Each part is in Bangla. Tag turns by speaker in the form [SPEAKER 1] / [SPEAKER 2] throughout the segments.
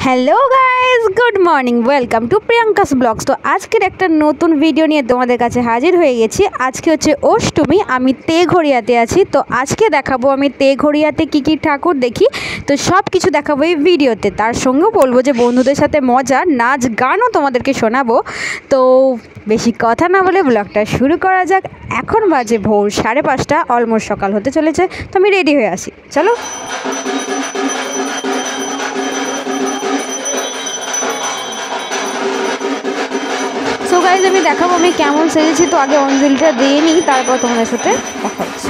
[SPEAKER 1] Hello guys, good morning, welcome to Priyanka's blogs. তো আজকের একটা নতুন ভিডিও নিয়ে তোমাদের কাছে হাজির হয়ে গেছি। আজকে হচ্ছে অষ্টমী, আমি তেঘড়িয়াতে আছি। তো আজকে দেখাবো আমি তেঘড়িয়াতে কী কী ঠাকুর দেখি, তো সব কিছু দেখাবো এই ভিডিওতে। তার সঙ্গেও বলবো যে বন্ধুদের সাথে মজা, নাচ গানও তোমাদেরকে শোনাবো। তো বেশি কথা না বলে ব্লগটা শুরু করা যাক। এখন বাজে ভোর 5:30, অলমোস্ট সকাল হতে চলেছে। তো আমি রেডি হয়ে আসি, চলো। সো গাইজ, আমি দেখাবো আমি কেমন সেজেছি। তো আগে অঞ্জলিটা দিয়ে নিই, তারপর তোমাদের সাথে দেখা হচ্ছে।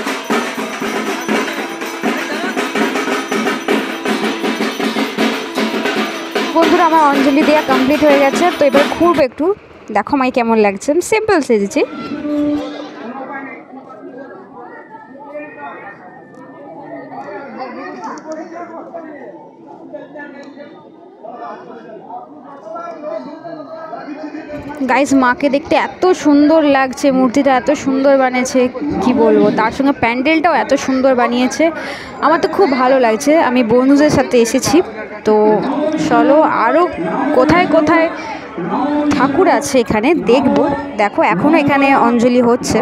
[SPEAKER 1] বন্ধুরা, আমার অঞ্জলি দেওয়া কমপ্লিট হয়ে গেছে। তো এবার খুব একটু দেখো আমায় কেমন লাগছে। আমি সিম্পল সেজেছি। গাইস, মাকে দেখতে এত সুন্দর লাগছে, মূর্তিটা এত সুন্দর বানিয়েছে কি বলবো। তার সঙ্গে প্যান্ডেলটাও এত সুন্দর বানিয়েছে, আমার তো খুব ভালো লাগছে। আমি বন্ধুদের সাথে এসেছি। তো চলো আরও কোথায় কোথায় ঠাকুর আছে এখানে দেখবো। দেখো এখনও এখানে অঞ্জলি হচ্ছে।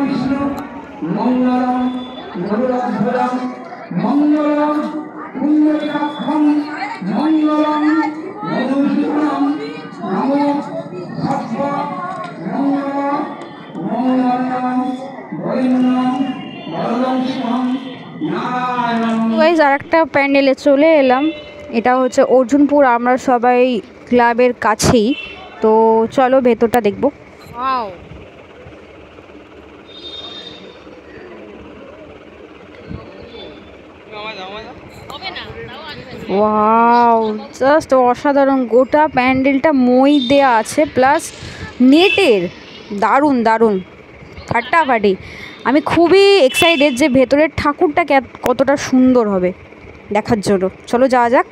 [SPEAKER 1] গাইস, আর একটা প্যান্ডেলে চলে এলাম। এটা হচ্ছে অর্জুনপুর আমরা সবাই ক্লাবের কাছেই। তো চলো ভেতরটা দেখবো। ওয়াও, জাস্ট অসাধারণ। গোটা প্যান্ডেলটা মই দেয়া আছে, প্লাস নেটের। দারুণ দারুণ, ফাটাফাটি। আমি খুবই এক্সাইটেড যে ভেতরের ঠাকুরটা কতটা সুন্দর হবে দেখার জন্য। চলো যাওয়া যাক।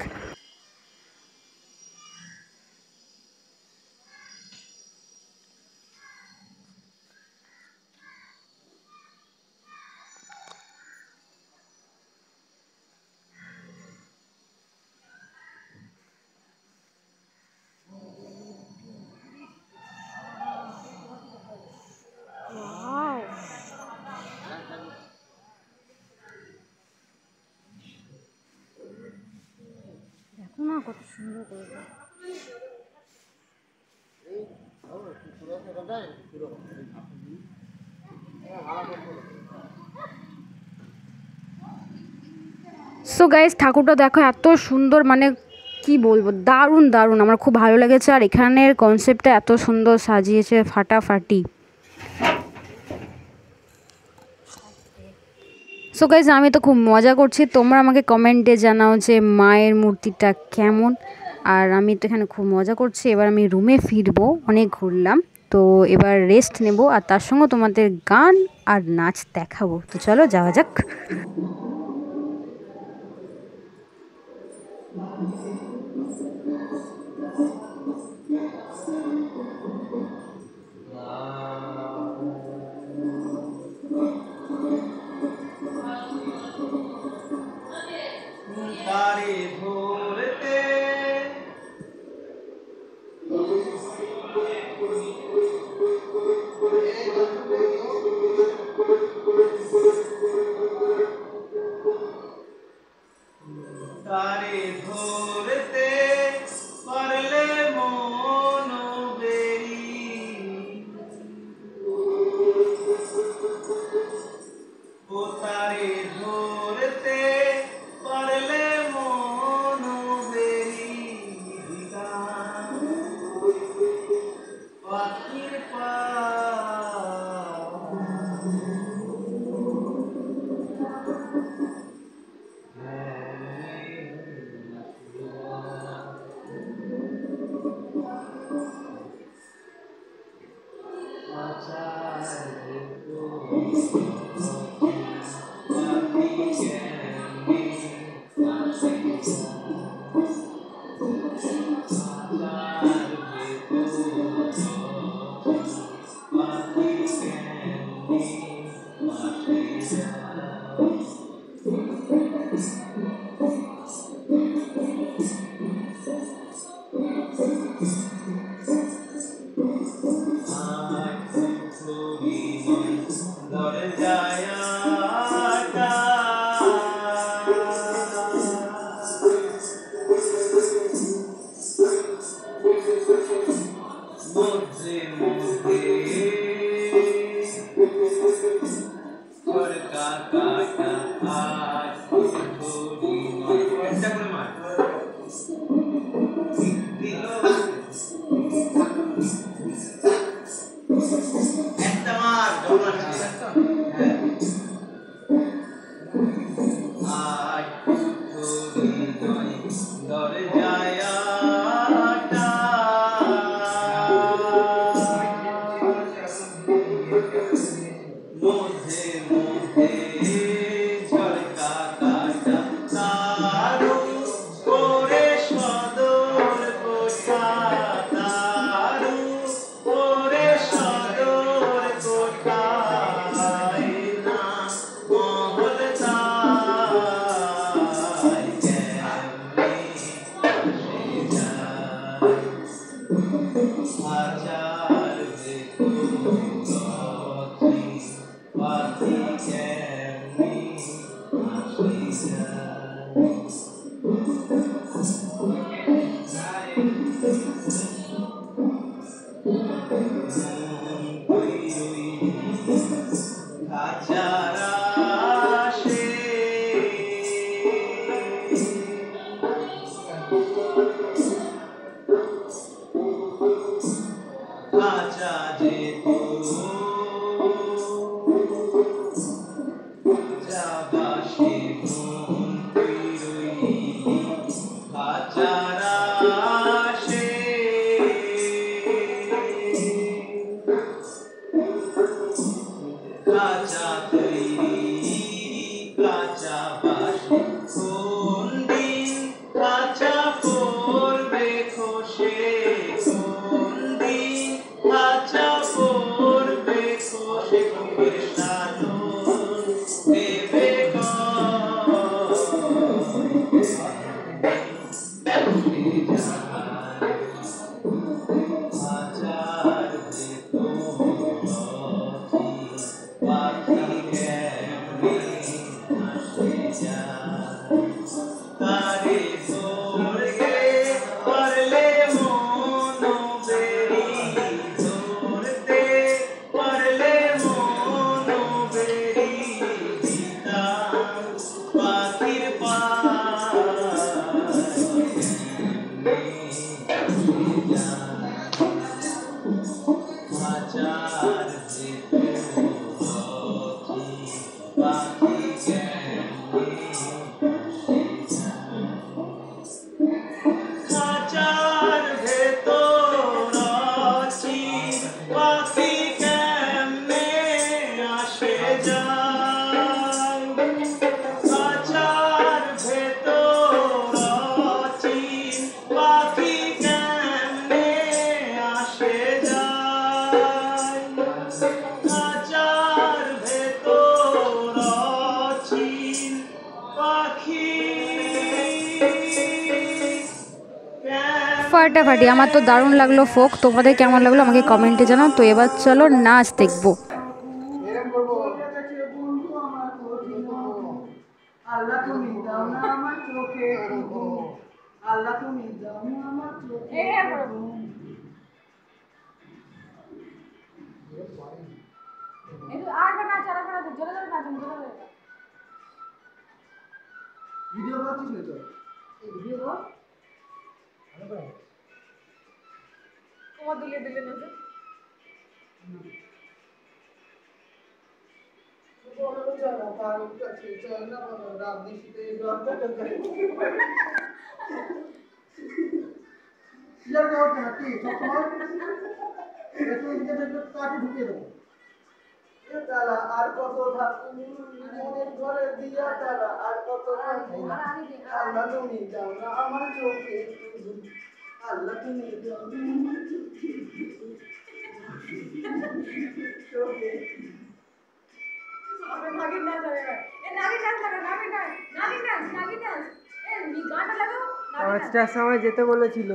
[SPEAKER 1] দেখো না কত সুন্দর করে। সো গাইস, ঠাকুরটা দেখো এত সুন্দর, মানে কি বলবো, দারুণ দারুণ। আমার খুব ভালো লেগেছে। আর এখানের কনসেপ্টটা এত সুন্দর সাজিয়েছে, ফাটাফাটি। সো গাইস, আমি তো খুব মজা করছি। তোমরা আমাকে কমেন্টে জানাও যে মায়ের মূর্তিটা কেমন। আর আমি তো এখানে খুব মজা করছি। এবার আমি রুমে ফিরবো, অনেক ঘুরলাম। তো এবার রেস্ট নেব, আর তার সঙ্গে তোমাদের গান আর নাচ দেখাবো। তো চলো যাওয়া যাক।
[SPEAKER 2] খাঁচার ভেতর পাখি কেমনে আসে যায় খাঁচার আশে খাঁচা যেত যাবাসে মন রইলি খাঁচার আশে খাঁচা তৈরি কাঁচা বাসে কোন দিন খাঁচা পড়বে খসে কোন দিন খাঁচা পড়বে খসে ঘুমের সাধন দেবে খাঁচার পাখি কেমনে আসে যায় তারে ধরতে পারলে মন বেরি ধরতে পারলে মন বেরি দিতাম পাখির খাঁচার পাখি খাঁচার ভেতর পাখি কেমনে আসে যায় খাঁচার ভেতর পাখি কেমনে আসে যায় খাঁচার ভেতর পাখি
[SPEAKER 1] ফাটাফাটি। আমার তো দারুণ লাগলো ফোক। তোমাদের কেমন লাগলো আমাকে কমেন্টে জানাও। তো এবার চলো নাচ দেখবো।
[SPEAKER 3] আল্লাহ তুমি দাও না আমার চোখে আল্লাহ তুমি দাও না আমার চোখে ভিডিও করছিস না তো এই ভিডিও কর
[SPEAKER 4] তোমার দিলে দিলে না
[SPEAKER 3] আর কত ঘরে দিয়া তারা আর কত আল্লাহ তুমি যাও না আমার চোখে আল্লাহ তুমি যাও চোখে
[SPEAKER 4] নাগিন নাচ হবে এ নাগিন নাচ লাগা নাগিন নাচ এ গানটা লাগাও
[SPEAKER 5] 5টার সময় যেতে বলেছিল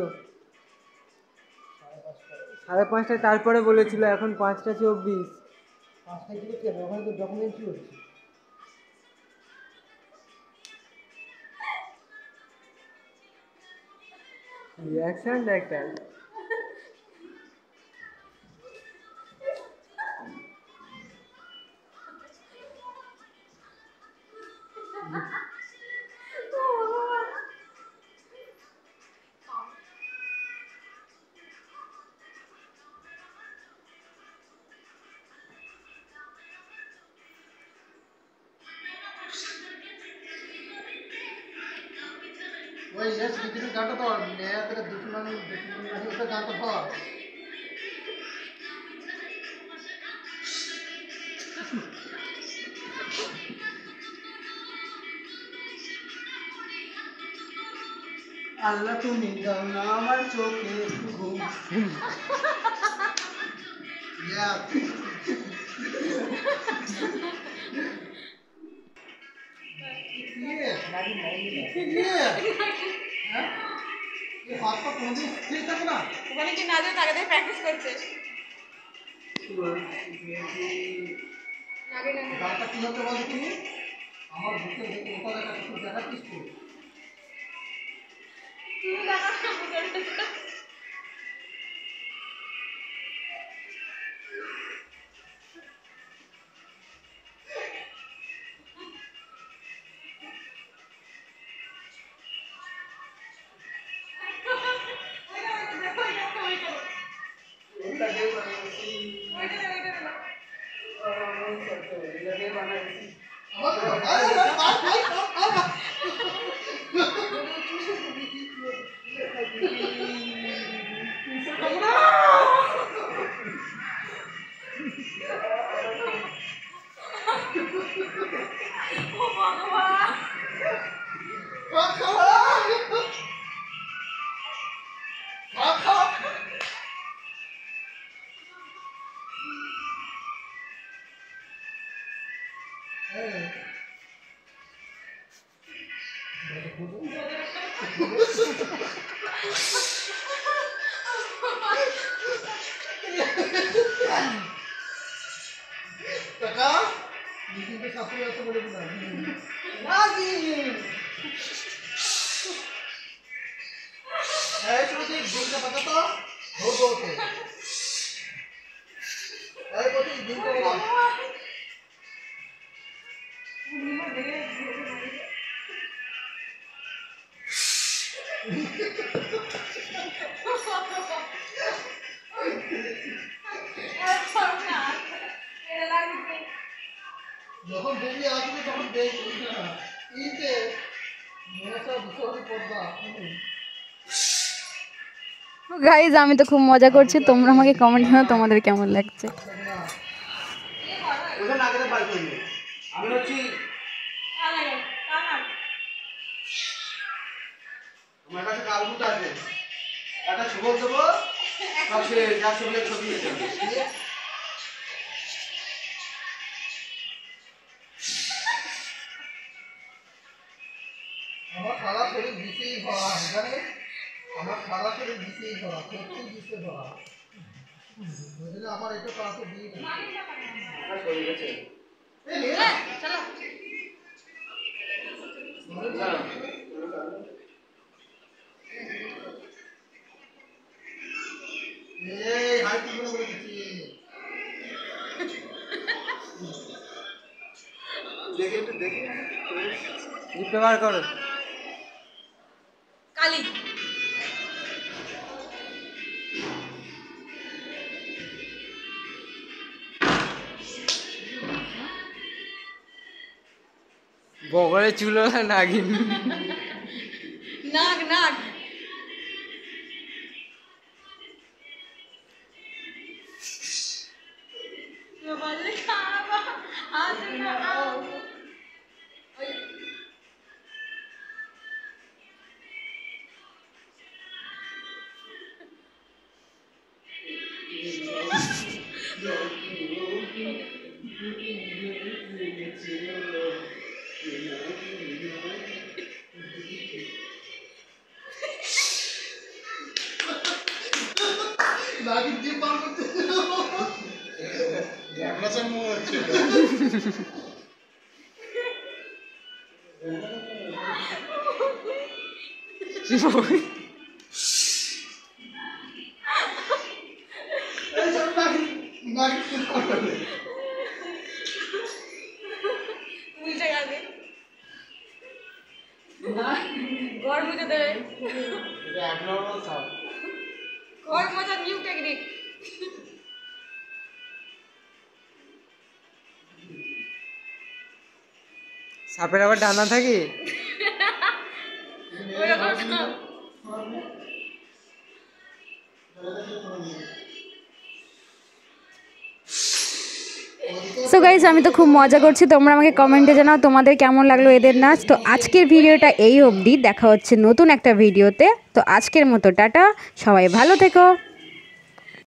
[SPEAKER 5] 5:30টায় তারপরে বলেছিল এখন 5:24
[SPEAKER 3] 5টায় দিকে কেন ওখানে তো ডকুমেন্টারি হচ্ছে
[SPEAKER 5] রিঅ্যাকশন একটা
[SPEAKER 3] ওই ये स्पीकर गाता तो नया तेरा दुश्मन उसका गाता था আল্লাহ তুমি দাও না আমার চোখে একটু ঘুম ইয়া ये এই হাত পা কোনদিন স্থির থাকে না।
[SPEAKER 4] ওখানে কি নাচে থাকে তাই প্র্যাকটিস করছে নাগে নাগে
[SPEAKER 3] গানটা কি হতে বলো তুমি? আমার বুকে দেখে ওটা দেখা একটু দেখাচ্ছিস তো?
[SPEAKER 4] তুমি দেখা না
[SPEAKER 3] এটাকে বানাইছি। এটাকে বানাইছি। টাকা কিন্তু সাথে আছে বলে দিলাম নাগিন এই শুরু থেকে দিনটা পাতা তো ধরবো ওকে এই বলি দিনটা বল যখন বেরিয়ে আসবে তখন দেখবি না ইতে মনসা দুশোরি পড়বা
[SPEAKER 1] গাইজ আমি তো খুব মজা করছি, তোমরা আমাকে কমেন্ট করো তোমাদের কেমন লাগছে।
[SPEAKER 3] ওখানে আগে বাই করবি আমি হচ্ছি আমার কাছে কালবুট আছে একটা ছবল দেবো পাশে যা ছবি ছবি আছে আমার সারা শরীর দিতেই ভরা জানে আমার সারা শরীর দিতেই ভরা সত্যি দিতে ভরা বুঝলে আমার এটা কাউকে দিয়ে আমার শরীর গেছে এই নে
[SPEAKER 4] চলো
[SPEAKER 3] এই হাই কি বলে দিচ্ছি দেখে একটু দেখে
[SPEAKER 5] লিপে বার করো।
[SPEAKER 4] কালি
[SPEAKER 5] বগলে চুলো নাগিন
[SPEAKER 4] নাগ নাগ বলে খাবা আজ না আও
[SPEAKER 3] নাগিন জিম বার করতে ক্যামেরা সামনে হচ্ছে এই সব নাগিন নাগিন কি করবে
[SPEAKER 4] উল্টে গেছে ঘর মুছে দেবে
[SPEAKER 3] এটা অ্যাবনর্মাল সাউন্ড
[SPEAKER 4] ঘর মোছা নিউ টেকনিক
[SPEAKER 5] সাপের আবার ডানা থাকে।
[SPEAKER 1] সো গাইজ আমি তো খুব মজা করছি, তোমরা আমাকে কমেন্টে জানাও তোমাদের কেমন লাগলো এদের নাচ। তো আজকের ভিডিওটা এই অবধি, দেখা হচ্ছে নতুন একটা ভিডিওতে। তো আজকের মতো টাটা, সবাই ভালো থেকো।